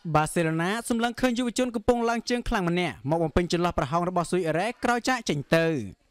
បាសេឡូណាសម្លឹងឃើញយុវជនកំពុងឡើងជើងខ្លាំងម្នាក់មកបំពេញចន្លោះប្រហោងរបស់ស៊ុយអេរ៉េក្រោយចាក់ចេញទៅ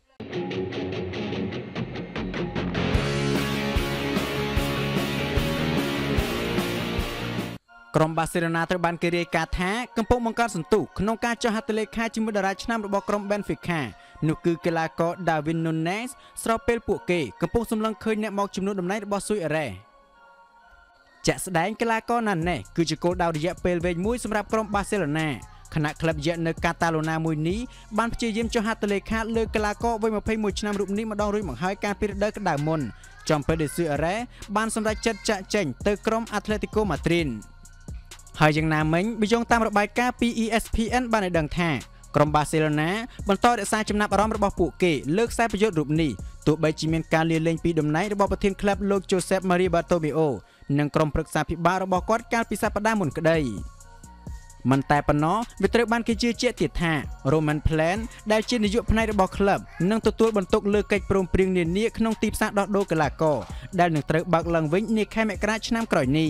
ក្រុមបាសេឡូណាត្រូវបានគេរាយការណ៍ថាកំពុងបង្កើតសន្ទុះក្នុងការចុះហត្ថលេខាជាមួយតារាឆ្នាំរបស់ក្រុម Benfica នោះគឺកីឡាករ David Nunes ស្របពេលពួកគេកំពុងសម្លឹងឃើញអ្នកមកជំនួសតំណែងរបស់ស៊ុយអេរ៉េជាក់ស្ដែងកីឡាករណាណេសគឺជាគោលដៅរយៈពេលវែងមួយសម្រាប់ក្រុមបាសេឡូណាខណៈក្លឹបយក្សនៅកាតាឡូណាមួយនេះបានព្យាយាមចុះហត្ថលេខាលើកីឡាករវ័យ21ឆ្នាំរូបនេះម្ដងរួចមកហើយកាលពីរដូវក្តៅមុនចំពេលដែលស៊ុយអេរ៉េបានសម្រេចចិត្តចាក់ចេញទៅក្រុម Atletico Madrid ហើយយ៉ាងណាមិញបើយោងតាមរបាយការណ៍ពី ESPN បានឲ្យដឹងថាក្រុមបាសេឡូណាបន្តរក្សាចំណាប់អារម្មណ៍របស់ពួកគេលើខ្សែប្រយុទ្ធរូបនេះទោះបីជាមានការលាលែងពីតំណែងរបស់ប្រធានក្លឹបលោក Josep Maria Bartomeu និងក្រុមប្រឹក្សាភិបាលរបស់គាត់កាលពីសប្តាហ៍មុនក្តីមិនតែប៉ុណ្ណោះវាត្រូវបានគេជឿជាក់ទៀតថា Roman Plan ដែលជានាយកផ្នែករបស់ក្លឹបនឹងទទួលបន្ទុកលើកិច្ចព្រមព្រៀងនានាក្នុងទីផ្សារដោះដូរកីឡាករដែលនឹងត្រូវបើកឡើងវិញនាខែមករាឆ្នាំក្រោយនេះ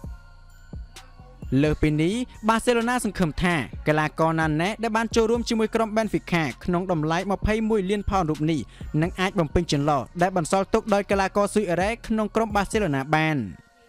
លើពីនេះបាសេឡូណាសង្ឃឹមថាកីឡាករណាណេដែលបានចូលរួមជាមួយក្រុម Benfica ក្នុងតម្លៃ21លានផោនរូបនេះនឹងអាចបំពេញចន្លោះដែលបន្សល់ទុកដោយកីឡាករស៊ុយអេរ៉េក្នុងក្រុមបាសេឡូណាបាន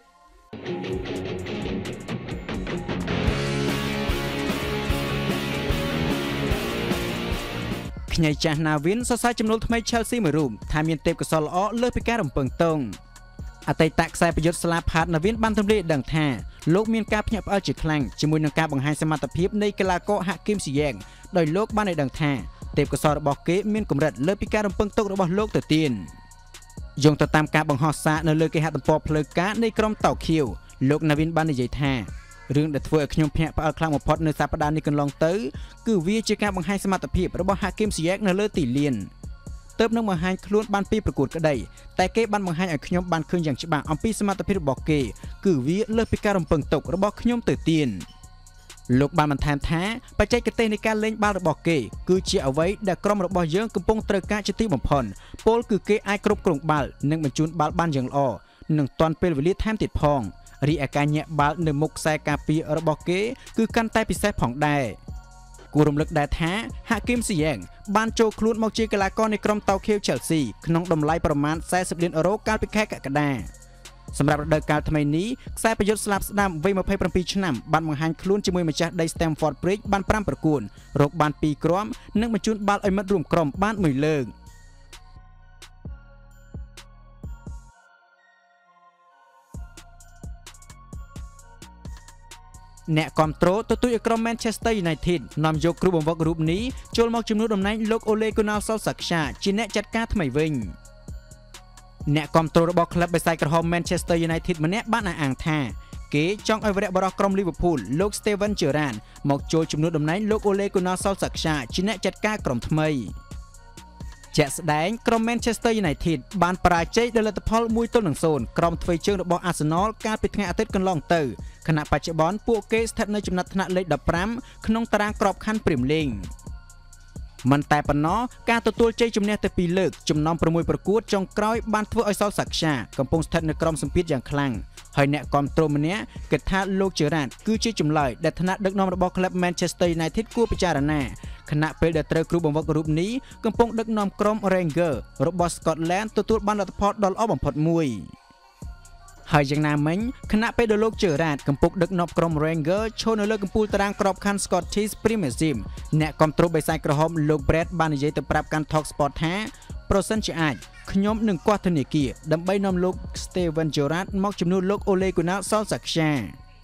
ខ្ញីចាស់ Nevin សរសើរចំនួនថ្មី Chelsea មួយរូបថាមានទេពកោសល្យល្អលើសពីការរំពឹងទុកអតីតខ្សែប្រយុទ្ធស្លាបផាត Nevin បានទម្លាយដឹងថាលោកមានការភ្ញាក់ផ្អើលជាខ្លាំងជាមួយនឹងការបង្ហាញសមត្ថភាពនៃកីឡាករ Hakim Ziyech ដោយលោកបានឲ្យដឹងថាទេពកោសល្យរបស់គេមានកម្រិតលើសពីការរំពឹងទុករបស់លោកទៅទៀតយោងទៅតាមការបង្ហោះសារនៅលើគេហទំព័រផ្លូវការនៃក្រុមតោខៀវលោក Nevin បាននិយាយថារឿងដែលធ្វើឲ្យខ្ញុំភ្ញាក់ផ្អើលខ្លាំងបំផុតនៅសប្តាហ៍នេះកន្លងទៅគឺវាជាការបង្ហាញសមត្ថភាពរបស់ Hakim Ziyech នៅលើទីលានទើបនឹងបង្ហាញខ្លួនបានពីប្រកួតក្តីតែគេបានបង្ហាញឲ្យខ្ញុំបានឃើញយ៉ាងច្បាស់អំពីសមត្ថភាពរបស់គេគឺវាលើសពីការរំពឹងទុករបស់ខ្ញុំទៅទៀតលោកបានបន្ថែមថាបច្ចេកទេសនៃការលេងបាល់របស់គេគឺជាអ្វីដែលក្រុមរបស់យើងកំពុងត្រូវការជាទីបំផុតពលគឺគេអាចគ្រប់គ្រងបាល់និងបញ្ជូនបាល់បានយ៉ាងល្អនិងទាន់ពេលវេលាថែមទៀតផងរីឯការញាក់បាល់នៅមុខខ្សែការពាររបស់គេគឺកាន់តែពិសេសផងដែរគួររំលឹកដែរថា Hakim Ziyech បានចូលខ្លួនមកជាកីឡាករនៃក្រុមតោខៀវ Chelsea ក្នុងតម្លៃប្រមាណ40លានអឺរ៉ូកាលពីខែកក្កដាសម្រាប់រដូវកាលថ្មីនេះខ្សែប្រយុទ្ធស្លាប់ស្ដាំវ័យ27ឆ្នាំបានបង្ហាញខ្លួនជាមួយម្ចាស់ដី Stamford Bridge បាន5ប្រកួតរកបាន2គ្រាប់និងបញ្ជូនបាល់ឲ្យមិត្តរួមក្រុមបាន1លើកអ្នកគាំទ្រទទូចឲ្យក្រុម Manchester United នាំយកគ្រូបង្វឹករូបនេះចូលមកជំនួសតំណែងលោក Ole Gunnar Solskjaer ជាអ្នកចាត់ការថ្មីវិញអ្នកគាំទ្ររបស់ក្លឹបបេសាចក្រហម Manchester United ម្នាក់បានអះអាងថាគេចង់ឲ្យវរៈបរិះក្រុម Liverpool លោក Steven Gerrard មកចូលជំនួសតំណែងលោក Ole Gunnar Solskjaer ជាអ្នកចាត់ការក្រុមថ្មីជាក់ស្ដែងក្រុម Manchester United បានបរាជ័យដោយលទ្ធផល1-0 ក្រុមទ្វេជើងរបស់ Arsenal កាលពីថ្ងៃអាទិត្យកន្លងទៅខណៈបច្ចុប្បន្នពួកគេស្ថិតនៅចំណាត់ថ្នាក់លេខ15ក្នុងតារាងក្របខ័ណ្ឌ Premier League មិនតែប៉ុណ្ណោះការទទួលជ័យជំនះទៅ2លើកចំណោម6ប្រកួតចុងក្រោយបានធ្វើឲ្យSolskjaerកំពុងស្ថិតនៅក្រោមសម្ពាធយ៉ាងខ្លាំងហើយអ្នកគាំទ្រម្នាក់គិតថាលោក Gerrard គឺជាចម្លើយដែលថ្នាក់ដឹកនាំរបស់ក្លឹប Manchester United គួរពិចារណាខណៈពេលដែលត្រូវគ្រូបង្វឹករូបនេះកំពុងដឹកនាំក្រុម Rangers របស់ Scotland ទទួលបានលទ្ធផលដ៏ល្អបំផុតមួយហើយយ៉ាងណាមិញខណៈពេលដែលលោក Gerrard កំពុងដឹកនាំក្រុម Rangers ឈរនៅលើកំពូលតារាងក្របខ័ណ្ឌ Scottish Premiership អ្នកគាំទ្របេសាចក្រហមលោក Brad បាននិយាយទៅប្រាប់កាន់ Talk Sport ថាប្រសិនជាអាចខ្ញុំនឹងគាស់ធនាគារដើម្បីនាំលោក Steven Gerrard មកជំនួសលោក Ole Gunnar Solskjaer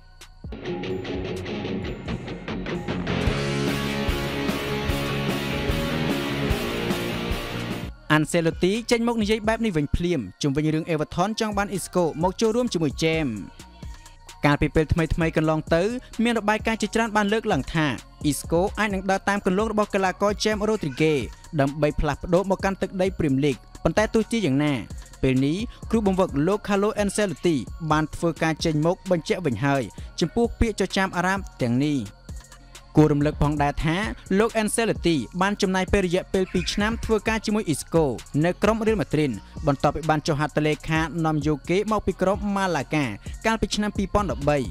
Ancelotti ចេញមកនិយាយបែបនេះវិញភ្លាមជុំវិញរឿង Everton ចង់បាន Isco មកចូលរួមជាមួយ James កាលពីពេលថ្មីកន្លងទៅមានរបាយការណ៍ជាច្រើនបានលើកឡើងថា Isco អាចនឹងដើរតាមគន្លងរបស់កីឡាករ James Rodriguez ដើម្បីផ្លាស់ប្ដូរមកកាន់ទឹកដី Premier League ប៉ុន្តែទោះជាយ៉ាងណាពេលនេះគ្រូបង្វឹកលោក Carlo Ancelotti បានធ្វើការចេញមកបញ្ជាក់វិញហើយចំពោះពាក្យចចាមអារ៉ាមទាំងនេះគួររំលឹកផងដែរថាលោក Ancelotti បានចំណាយពេលរយៈពេល2ឆ្នាំធ្វើការជាមួយ Isco នៅក្រុម Real Madrid បន្ទាប់ពីបានចុះហត្ថលេខានាំយកគេមកពីក្រុម Malaga កាលពីឆ្នាំ2013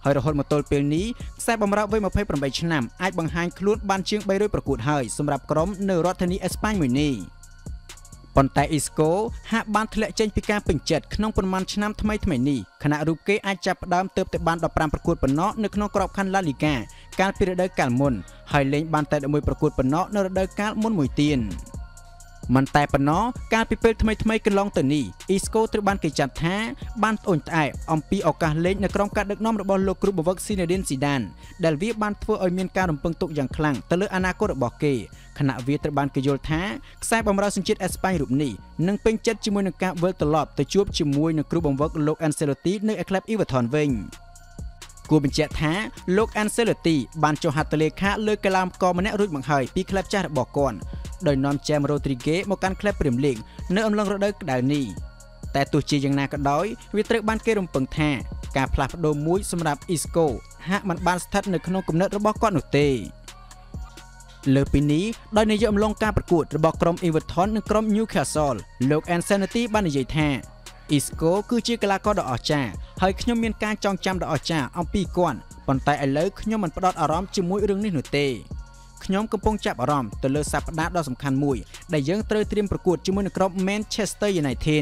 ហើយរហូតមកទល់ពេលនេះខ្សែបម្រើវ័យ28ឆ្នាំអាចបង្ហាញខ្លួនបានជាង300ប្រកួតហើយសម្រាប់ក្រុមនៅរដ្ឋធានីអេស្ប៉ាញមួយនេះប៉ុន្តែ Isco ហាក់បានធ្លាក់ចេញពីការពេញចិត្តក្នុងប្រមាណឆ្នាំថ្មីនេះខណៈរូបគេអាចចាប់ផ្ដើមទើបតែបាន15ប្រកួតប៉ុណ្ណោះនៅក្នុងក្របខ័ណ្ឌ La Liga កាលពីរដូវកាលមុនហើយលេងបានតែ11ប្រកួតប៉ុណ្ណោះនៅរដូវកាលមុនមួយទៀតមិនតែប៉ុណ្ណោះកាលពីពេលថ្មីកន្លងទៅនេះ Isco ត្រូវបានគេចាត់ថាបានត្អូញត្អែអំពីឱកាសលេងនៅក្រោមការដឹកនាំរបស់លោកគ្រូបង្វឹក Zinedine Zidane ដែលវាបានធ្វើឲ្យមានការរំពឹងទុកយ៉ាងខ្លាំងទៅលើអនាគតរបស់គេខណៈវាត្រូវបានគេយល់ថាខ្សែបម្រើសញ្ជាតិអេស្ប៉ាញរូបនេះនឹងពេញចិត្តជាមួយនឹងការវិលត្រឡប់ទៅជួបជាមួយនឹងគ្រូបង្វឹកលោក Ancelotti នៅឯក្លឹប Everton វិញគួរបញ្ជាក់ថាលោក Ancelotti បានចុះហត្ថលេខាលើកីឡាករម្នាក់រួចមកហើយពីក្លឹបចាស់របស់គាត់ដោយនាំ James Rodriguez មកកាន់ក្លឹប Premier League នៅអំឡុងរដូវក្តៅនេះតែទោះជាយ៉ាងណាក៏ដោយវាត្រូវបានគេរំពឹងថាការផ្លាស់ប្ដូរមួយសម្រាប់ Isco ហាក់មិនបានស្ថិតនៅក្នុងគំនិតរបស់គាត់នោះទេលើពីនេះដោយនាយកអំឡុងការប្រកួតរបស់ក្រុម Everton និងក្រុម Newcastle លោក Ancelotti បាននិយាយថា Isco គឺជាកីឡាករដ៏អស្ចារ្យហើយខ្ញុំមានការចងចាំដ៏អស្ចារ្យអំពីគាត់ប៉ុន្តែឥឡូវខ្ញុំមិនផ្ដោតអារម្មណ៍ជាមួយរឿងនេះនោះទេខ្ញុំកំពុងចាប់អារម្មណ៍ទៅលើសប្តាហ៍ដ៏សំខាន់មួយដែលយើងត្រូវត្រៀមប្រកួតជាមួយនឹងក្រុម Manchester United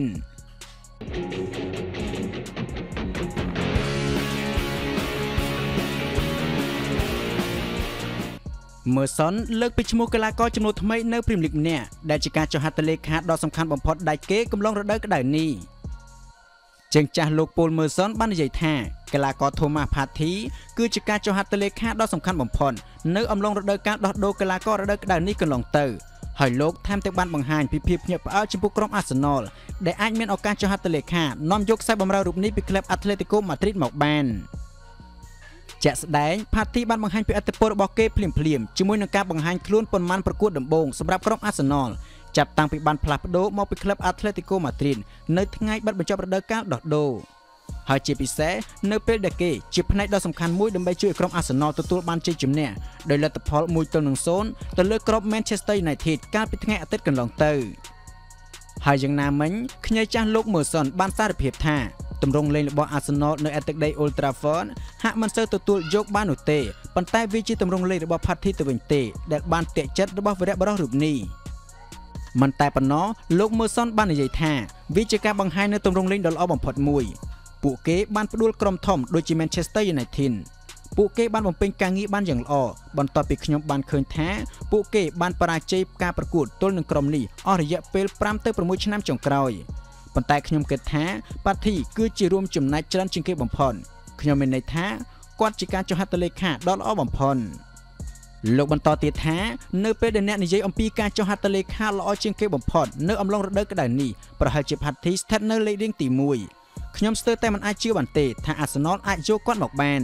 Merson លើកពីឈ្មោះកីឡាករចំនួនថ្មីនៅ Premier League ម្នាក់ដែលជាការចុះហត្ថលេខាដ៏សំខាន់បំផុតដាច់គេកំឡុងរដូវក្តៅនេះជាងចាស់លោក Paul Merson បាននិយាយថាកីឡាករ Thomas Partey គឺជាការចុះហត្ថលេខាដ៏សំខាន់បំផុតនៅអំឡុងរដូវកាលដោះដូរកីឡាកររដូវក្តៅនេះកន្លងទៅហើយលោកថែមទាំងបានបង្ហាញពីភាពភ្ញាក់ផ្អើលចំពោះក្រុម Arsenal ដែលអាចមានឱកាសចុះហត្ថលេខានាំយកខ្សែបម្រើរូបនេះពីក្លឹប Atletico Madrid មកបានជាក់ស្ដែង Partey បានបង្ហាញពីឥទ្ធិពលរបស់គេភ្លាមជាមួយនឹងការបង្ហាញខ្លួនប៉ុន្មានប្រកួតដំបូងសម្រាប់ក្រុម Arsenal ចាប់តាំងពីបានផ្លាស់ប្ដូរមកពីក្លឹប Atletico Madrid នៅថ្ងៃបិទបញ្ចប់រដូវកាលដោះដូរហើយជាពិសេសនៅពេលដែលគេជាផ្នែកដ៏សំខាន់មួយដើម្បីជួយឲ្យក្រុម Arsenal ទទួលបានជ័យជំនះដោយលទ្ធផល 1-0 ទៅលើក្រុម Manchester United កាលពីថ្ងៃអាទិត្យកន្លងទៅហើយយ៉ាងណាមិញខ្ញីចាស់លោក Merson បានសារភាពថាទម្រង់លេងរបស់ Arsenal នៅឯទឹកដី Old Trafford ហាក់មិនសូវទទួលយកបាននោះទេប៉ុន្តែវាជាទម្រង់លេងរបស់ Partey ទៅវិញទេដែលបានទាក់ចិត្តរបស់វីរបុរសរូបនេះមិនតែប៉ុណ្ណោះលោក Merson បាននិយាយថាវាជាការបង្ហាញនៅទម្រង់លេងដ៏ល្អបំផុតមួយពួកគេបានផ្ដួលក្រុមធំដូចជា Manchester United ពួកគេបានបំពេញការងារបានយ៉ាងល្អបន្ទាប់ពីខ្ញុំបានឃើញថាពួកគេបានបរាជ័យការប្រកួតទល់នឹងក្រុមនេះអស់រយៈពេល 5 ទៅ 6 ឆ្នាំចុងក្រោយប៉ុន្តែខ្ញុំគិតថា Partey គឺជារួមចំណែកច្រើនជាងគេបំផុតខ្ញុំមានន័យថាគាត់ជាការចុះហត្ថលេខាដ៏ល្អបំផុតលោកបន្តទៀតថានៅពេលដែលអ្នកនិយាយអំពីការចុះហត្ថលេខាល្អជាងគេបំផុតនៅអំឡុងរដូវក្តៅនេះប្រហែលជា Partey ស្ថិតនៅលេខរៀងទី1ខ្ញុំស្ទើរតែមិនអាចជឿបានទេថា Arsenal អាចយកគាត់មកបាន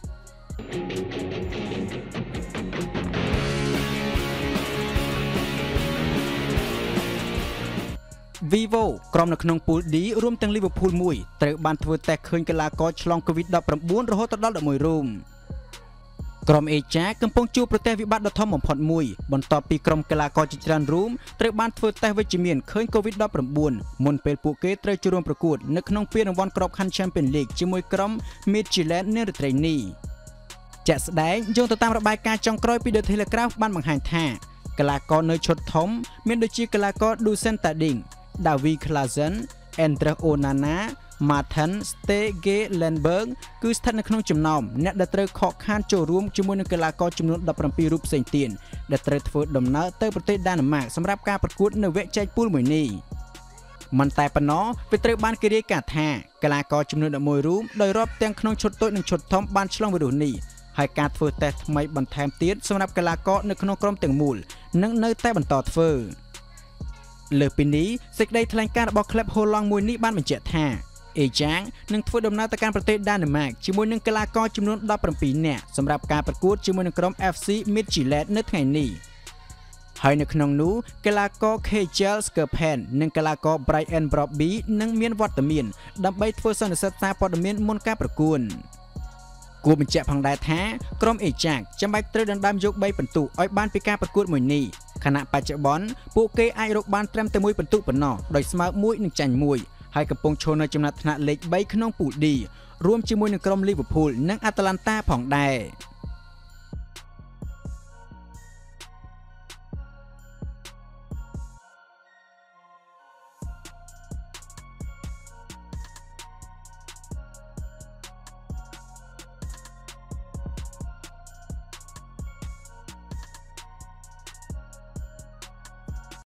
Vivo ក្រុមនៅក្នុង Pool D រួមទាំង Liverpool មួយត្រូវបានធ្វើតេស្តឃើញកីឡាករឆ្លង COVID-19 រហូតដល់11រូបក្រុម Aja កំពុងជួបប្រទះវិបត្តិដ៏ធំបំផុតមួយបន្ទាប់ពីក្រុមកីឡាករជាច្រើនរូបត្រូវបានធ្វើតេស្តវិជ្ជមានឃើញ COVID-19 មុនពេលពួកគេត្រូវចូលរួមប្រកួតនៅក្នុងពានរង្វាន់ក្របខ័ណ្ឌ Champions League ជាមួយក្រុម Midtjylland នារីត្រីនេះជាក់ស្ដែងយោងទៅតាមរបាយការណ៍ចុងក្រោយពី The Telegraph បានបង្ហាញថាកីឡាករនៅឈុតធំមានដូចជាកីឡាករ Dusan Tading David Klaassen Andres Onana Martin Stegelenburg គឺស្ថិតនៅក្នុងចំណោមអ្នកដែលត្រូវខកខានចូលរួមជាមួយនឹងកីឡាករចំនួន17រូបផ្សេងទៀតដែលត្រូវធ្វើដំណើរទៅប្រទេសដាណឺម៉ាកសម្រាប់ការប្រកួតនៅវគ្គចែកពូលមួយនេះមិនតែប៉ុណ្ណោះវាត្រូវបានគេរាយការណ៍ថាកីឡាករចំនួន11រូបដោយរាប់ទាំងក្នុងឈុតតូចនិងឈុតធំបានឆ្លងវីរុសនេះហើយការធ្វើតេស្តថ្មីបន្ថែមទៀតសម្រាប់កីឡាករនៅក្នុងក្រុមទាំងមូលនឹងនៅតែបន្តធ្វើលើពីនេះសេចក្តីថ្លែងការណ៍របស់ក្លឹបហូឡង់មួយនេះបានបញ្ជាក់ថាAja នឹងធ្វើដំណើរទៅកាន់ប្រទេសដាណឺម៉ាកជាមួយនឹងកីឡាករចំនួន17នាក់សម្រាប់ការប្រកួតជាមួយនឹងក្រុម FC Midtjylland នៅថ្ងៃនេះហើយនៅក្នុងនោះកីឡាករ Kjell Skerpen និងកីឡាករ Brian Brobby នឹងមានវត្តមានដើម្បីធ្វើសន្និសីទសារព័ត៌មានមុនការប្រកួតគួរបញ្ជាក់ផងដែរថាក្រុម Aja ចាំបាច់ត្រូវដណ្ដើមយក3ពិន្ទុឲ្យបានពីការប្រកួតមួយនេះខណៈបច្ចុប្បន្នពួកគេអាចរកបានត្រឹមតែ1ពិន្ទុប៉ុណ្ណោះដោយស្មើ1និងចាញ់1ហើយកំពុងឈរនៅចំណាត់ថ្នាក់លេខ3ក្នុង Pool D រួមជាមួយនឹងក្រុម Liverpool និង Atalanta ផងដែរ